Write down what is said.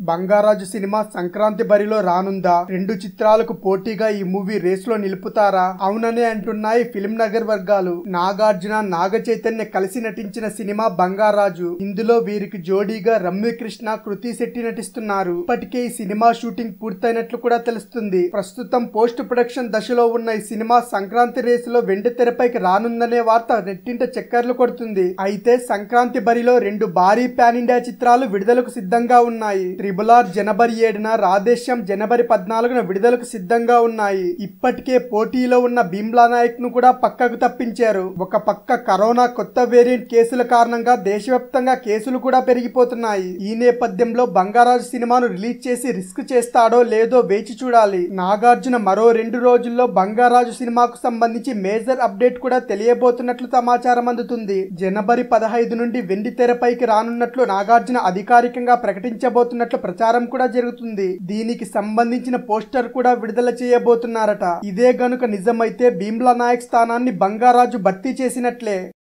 Bangarraju cinema Sankranti బరిలో రానుందా? రెండు చిత్రాలకు పోటీగా ఈ మూవీ రేస్ లో నిలుపుతారా? అవుననే అంటున్నాయి ఫిల్మ్ నగర్ వర్గాలు. నాగార్జున, నాగ చైతన్య కలిసి నటించిన సినిమా బంగారాజు. ఇందులో వీరికి జోడీగా రమ్యకృష్ణ, కృతి శెట్టి నటిస్తున్నారు. ఇప్పటికే ఈ సినిమా షూటింగ్ పూర్తయినట్లు కూడా తెలుస్తుంది. ప్రస్తుతం పోస్ట్ ప్రొడక్షన్ దశలో ఉన్న ఈ సినిమా సంక్రాంతి రేస్ లో వెండి తెరపైకి రానుందనే వార్త నెట్టింట చక్కర్లు కొడుతుంది. అయితే సంక్రాంతి బరిలో రెండు భారీ పాన్ ఇండియా చిత్రాలు విడుదలకు సిద్ధంగా ఉన్నాయి. RRR జనవరి 7న, రాధేశ్యామ్ జనవరి 14న విడుదలకు సిద్ధంగా ఉన్నాయి. ఇప్పటికే పోటీలో ఉన్న భీమ్లా నాయక్ ను కూడా పక్కకు తప్పించారు. ఒక పక్క కరోనా కొత్త వేరియంట్ కేసుల కారణంగా దేశవ్యాప్తంగా కేసులు కూడా పెరిగిపోతున్నాయి. ఈ నేపథ్యంలో బంగారాజు సినిమాను రిలీజ్ చేసి రిస్క్ చేస్తాడో లేదో వేచి చూడాలి. నాగార్జున మరో 2 రోజుల్లో బంగారాజు సినిమాకు సంబంధించి మేజర్ అప్డేట్ కూడా తెలియబోతున్నట్లు సమాచారం అందుతుంది. జనవరి 15 నుండి వెండి తెరపైకి రానున్నట్లు నాగార్జున అధికారికంగా ప్రకటించబోతున్నట్లు ప్రచారం కూడా జరుగుతుంది. దీనికి సంబంధించిన పోస్టర్ కూడా విడుదల చేయబోతున్నారట. ఇదే గనుక నిజమైతే భీమ్లా నాయక్ స్థానాన్ని బంగారాజు భర్తీ చేసినట్లే.